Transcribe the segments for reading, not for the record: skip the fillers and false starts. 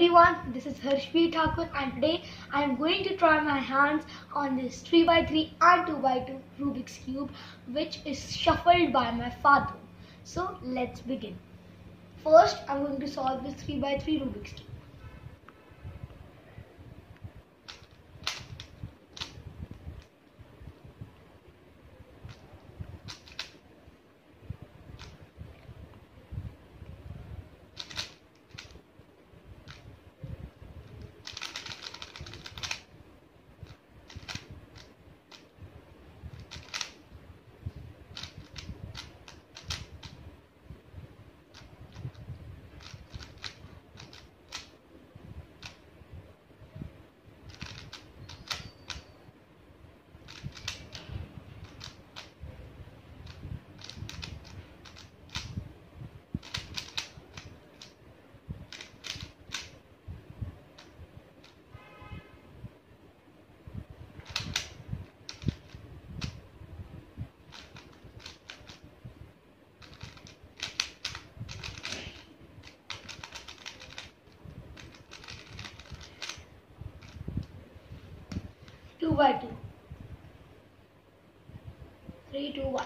everyone, this is Harshveee Thakur and today I am going to try my hands on this 3x3 and 2x2 Rubik's Cube which is shuffled by my father. So let's begin. First I am going to solve this 3x3 Rubik's Cube. Two by two. 3, 2, 1.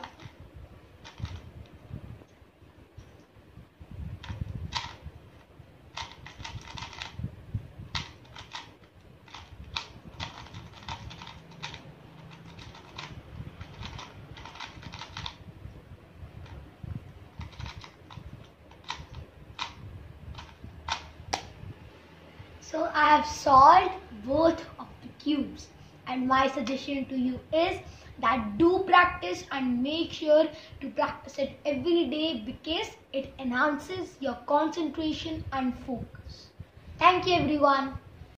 So I have solved both of the cubes. And my suggestion to you is that do practice and make sure to practice it every day because it enhances your concentration and focus. Thank you everyone.